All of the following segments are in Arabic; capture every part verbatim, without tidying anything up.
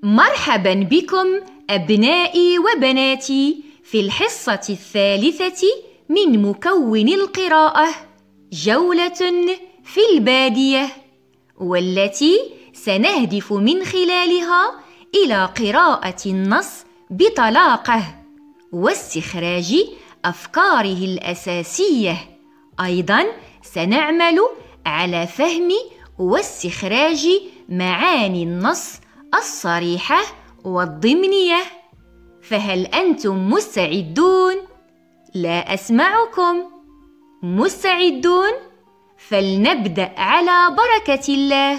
مرحبا بكم أبنائي وبناتي في الحصة الثالثة من مكون القراءة جولة في البادية، والتي سنهدف من خلالها إلى قراءة النص بطلاقة واستخراج أفكاره الأساسية. أيضاً سنعمل على فهم واستخراج معاني النص الصريحة والضمنية. فهل أنتم مستعدون؟ لا أسمعكم. مستعدون؟ فلنبدأ على بركة الله.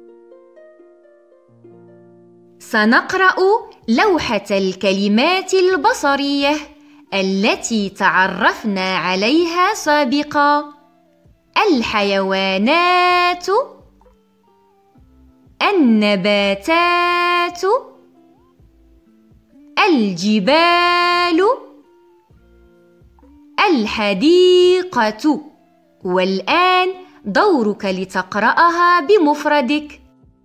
سنقرأ لوحة الكلمات البصرية التي تعرفنا عليها سابقا: الحيوانات، النباتات، الجبال، الحديقة. والآن دورك لتقرأها بمفردك.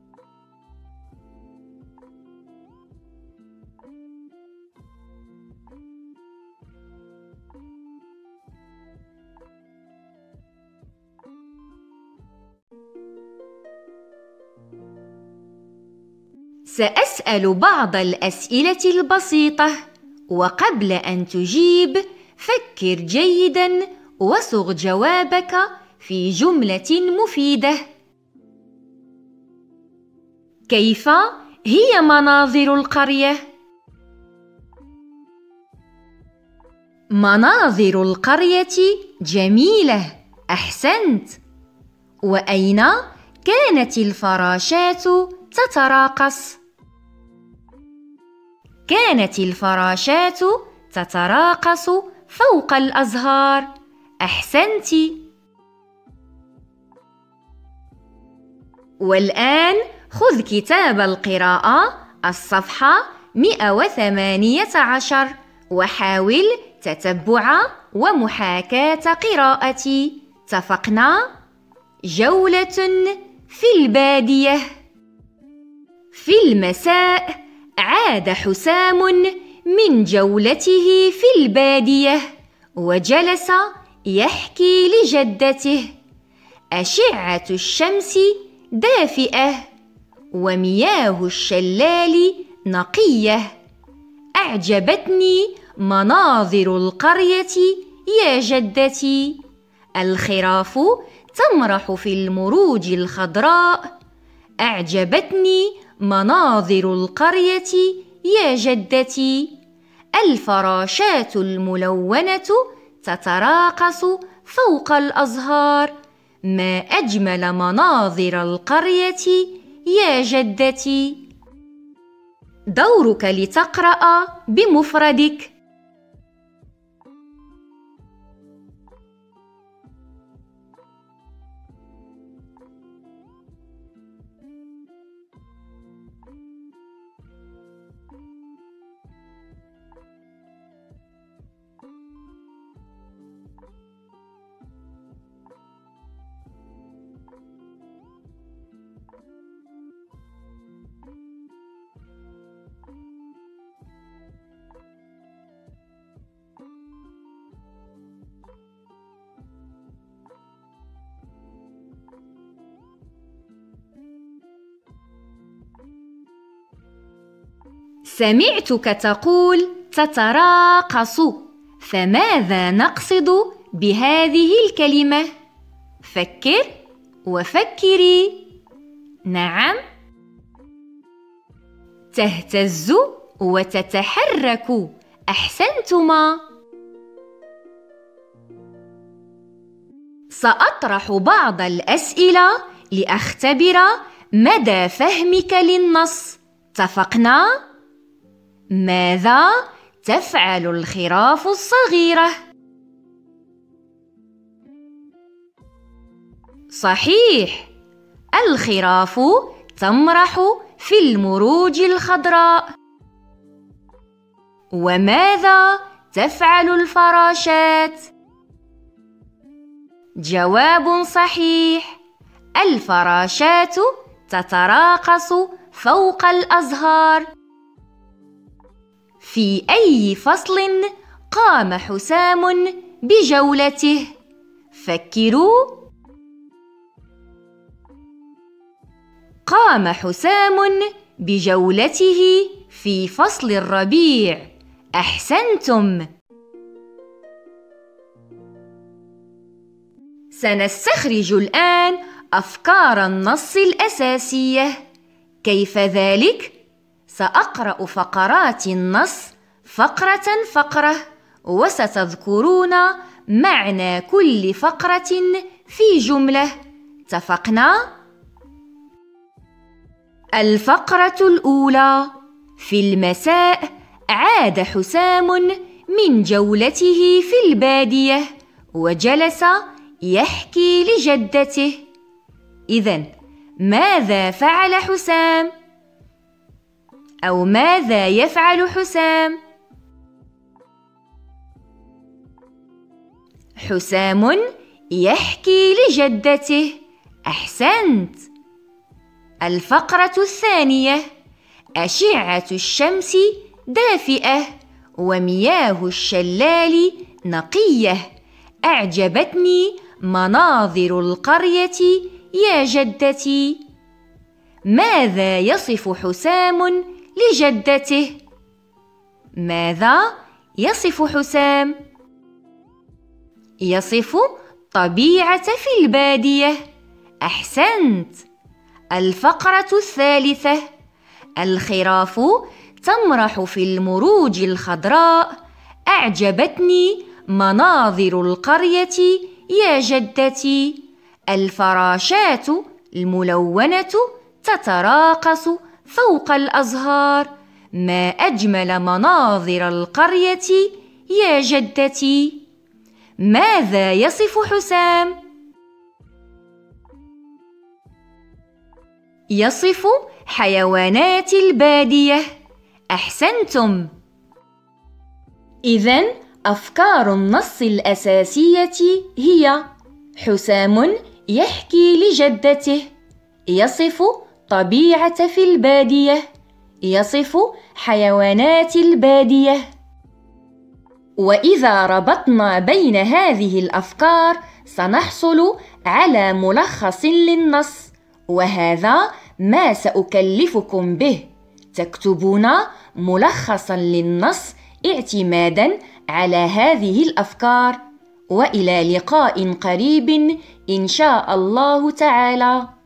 سأسأل بعض الأسئلة البسيطة، وقبل أن تجيب فكر جيداً وصغ جوابك في جملة مفيدة. كيف هي مناظر القرية؟ مناظر القرية جميلة، أحسنت. وأين كانت الفراشات تتراقص؟ كانت الفراشات تتراقص فوق الأزهار، أحسنت. والآن خذ كتاب القراءة الصفحة مئة وثمانية عشر وحاول تتبع ومحاكاة قراءتي. اتفقنا؟ جولة في البادية. في المساء عاد حسام من جولته في البادية، وجلس يحكي لجدته: أشعة الشمس دافئة، ومياه الشلال نقية. أعجبتني مناظر القرية يا جدتي. الخراف تمرح في المروج الخضراء. أعجبتني مناظر القرية يا جدتي. الفراشات الملونة تتراقص فوق الأزهار. ما أجمل مناظر القرية يا جدتي. دورك لتقرأ بمفردك. سمعتك تقول تتراقص، فماذا نقصد بهذه الكلمة؟ فكر وفكري. نعم، تهتز وتتحرك، أحسنتما. سأطرح بعض الأسئلة لأختبر مدى فهمك للنص. اتفقنا؟ ماذا تفعل الخراف الصغيرة؟ صحيح، الخراف تمرح في المروج الخضراء. وماذا تفعل الفراشات؟ جواب صحيح، الفراشات تتراقص فوق الأزهار. في أي فصل قام حسام بجولته؟ فكروا. قام حسام بجولته في فصل الربيع. أحسنتم. سنستخرج الآن أفكار النص الأساسية. كيف ذلك؟ سأقرأ فقرات النص فقرة فقرة، وستذكرون معنى كل فقرة في جملة. اتفقنا؟ الفقرة الأولى: في المساء عاد حسام من جولته في البادية وجلس يحكي لجدته. إذن ماذا فعل حسام؟ أو ماذا يفعل حسام؟ حسام يحكي لجدته. أحسنت. الفقرة الثانية: أشعة الشمس دافئة ومياه الشلال نقية. أعجبتني مناظر القرية يا جدتي. ماذا يصف حسام لجدته؟ ماذا يصف حسام؟ يصف طبيعة في البادية. أحسنت. الفقرة الثالثة: الخراف تمرح في المروج الخضراء. أعجبتني مناظر القرية يا جدتي. الفراشات الملونة تتراقص فوق الأزهار. ما أجمل مناظر القرية يا جدتي. ماذا يصف حسام؟ يصف حيوانات البادية. أحسنتم. إذن أفكار النص الأساسية هي: حسام يحكي لجدته، يصف طبيعة في البادية، يصف حيوانات البادية. وإذا ربطنا بين هذه الأفكار سنحصل على ملخص للنص، وهذا ما سأكلفكم به. تكتبون ملخصا للنص اعتمادا على هذه الأفكار. وإلى لقاء قريب إن شاء الله تعالى.